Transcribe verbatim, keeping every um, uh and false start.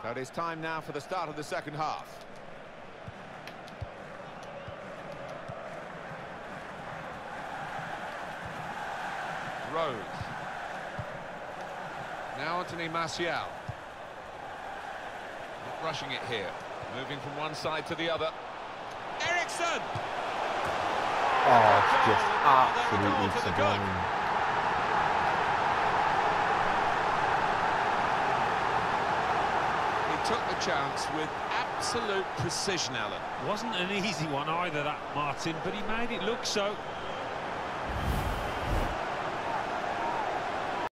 So it is time now for the start of the second half. Rose. Now Anthony Martial. Not rushing it here. Moving from one side to the other. Eriksen! Oh, it's just absolutely sublime. He took the chance with absolute precision, Alan. Wasn't an easy one either, that, Martin, but he made it look so.